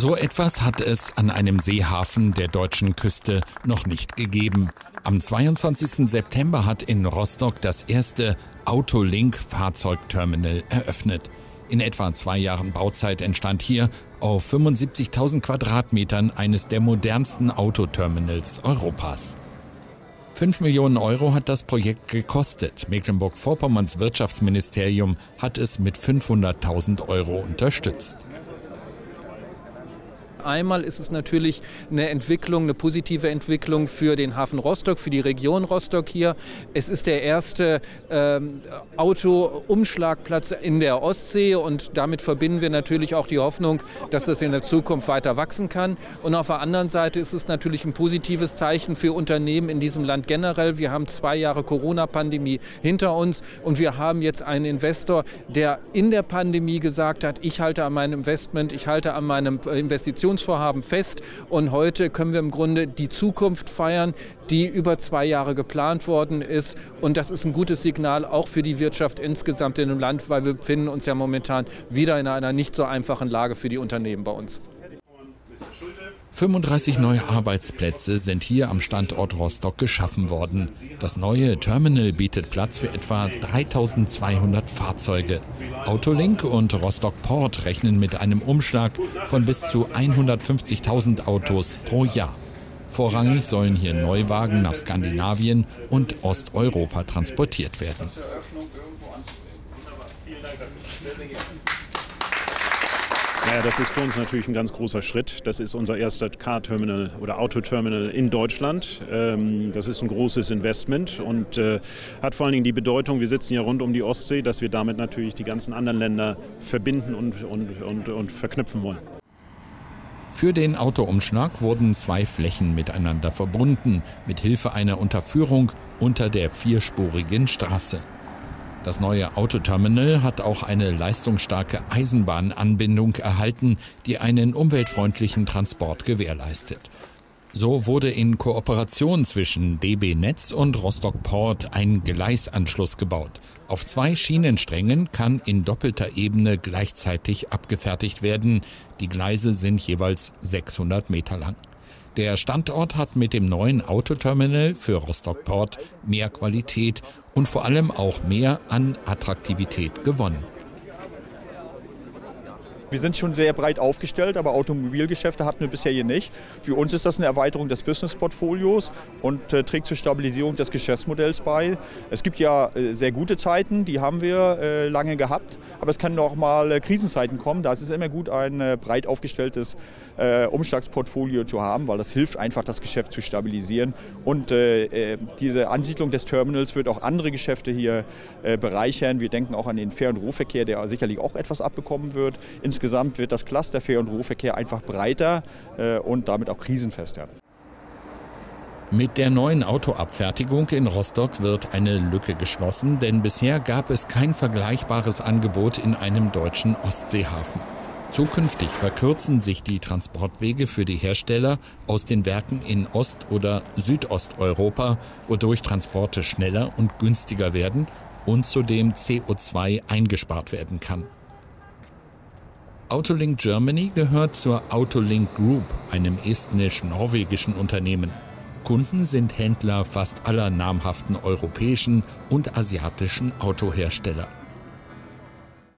So etwas hat es an einem Seehafen der deutschen Küste noch nicht gegeben. Am 22. September hat in Rostock das erste Autolink-Fahrzeugterminal eröffnet. In etwa 2 Jahren Bauzeit entstand hier auf 75.000 Quadratmetern eines der modernsten Autoterminals Europas. 5 Millionen Euro hat das Projekt gekostet. Mecklenburg-Vorpommerns Wirtschaftsministerium hat es mit 500.000 Euro unterstützt. Einmal ist es natürlich eine Entwicklung, eine positive Entwicklung für den Hafen Rostock, für die Region Rostock hier. Es ist der erste Autoumschlagplatz in der Ostsee und damit verbinden wir natürlich auch die Hoffnung, dass das in der Zukunft weiter wachsen kann. Und auf der anderen Seite ist es natürlich ein positives Zeichen für Unternehmen in diesem Land generell. Wir haben 2 Jahre Corona-Pandemie hinter uns und wir haben jetzt einen Investor, der in der Pandemie gesagt hat, ich halte an meinem Investment, ich halte an meinem Investitionsvorhaben fest und heute können wir im Grunde die Zukunft feiern, die über 2 Jahre geplant worden ist und das ist ein gutes Signal auch für die Wirtschaft insgesamt in dem Land, weil wir befinden uns ja momentan wieder in einer nicht so einfachen Lage für die Unternehmen bei uns. 35 neue Arbeitsplätze sind hier am Standort Rostock geschaffen worden. Das neue Terminal bietet Platz für etwa 3.200 Fahrzeuge. Autolink und Rostock Port rechnen mit einem Umschlag von bis zu 150.000 Autos pro Jahr. Vorrangig sollen hier Neuwagen nach Skandinavien und Osteuropa transportiert werden. Ja, das ist für uns natürlich ein ganz großer Schritt. Das ist unser erster Car-Terminal oder Autoterminal in Deutschland. Das ist ein großes Investment und hat vor allen Dingen die Bedeutung, wir sitzen ja rund um die Ostsee, dass wir damit natürlich die ganzen anderen Länder verbinden und verknüpfen wollen. Für den Autoumschlag wurden 2 Flächen miteinander verbunden, mit Hilfe einer Unterführung unter der 4-spurigen Straße. Das neue Autoterminal hat auch eine leistungsstarke Eisenbahnanbindung erhalten, die einen umweltfreundlichen Transport gewährleistet. So wurde in Kooperation zwischen DB Netz und Rostock Port ein Gleisanschluss gebaut. Auf 2 Schienensträngen kann in doppelter Ebene gleichzeitig abgefertigt werden. Die Gleise sind jeweils 600 Meter lang. Der Standort hat mit dem neuen Autoterminal für Rostock Port mehr Qualität und vor allem auch mehr an Attraktivität gewonnen. Wir sind schon sehr breit aufgestellt, aber Automobilgeschäfte hatten wir bisher hier nicht. Für uns ist das eine Erweiterung des Business-Portfolios und trägt zur Stabilisierung des Geschäftsmodells bei. Es gibt ja sehr gute Zeiten, die haben wir lange gehabt, aber es können auch mal Krisenzeiten kommen. Da ist es immer gut, ein breit aufgestelltes Umschlagsportfolio zu haben, weil das hilft einfach, das Geschäft zu stabilisieren. Und diese Ansiedlung des Terminals wird auch andere Geschäfte hier bereichern. Wir denken auch an den Fähr- und Rohverkehr, der sicherlich auch etwas abbekommen wird. Insgesamt wird das Cluster Fähr- und Rohverkehr einfach breiter und damit auch krisenfester. Mit der neuen Autoabfertigung in Rostock wird eine Lücke geschlossen, denn bisher gab es kein vergleichbares Angebot in einem deutschen Ostseehafen. Zukünftig verkürzen sich die Transportwege für die Hersteller aus den Werken in Ost- oder Südosteuropa, wodurch Transporte schneller und günstiger werden und zudem CO2 eingespart werden kann. Autolink Germany gehört zur Autolink Group, einem estnisch-norwegischen Unternehmen. Kunden sind Händler fast aller namhaften europäischen und asiatischen Autohersteller.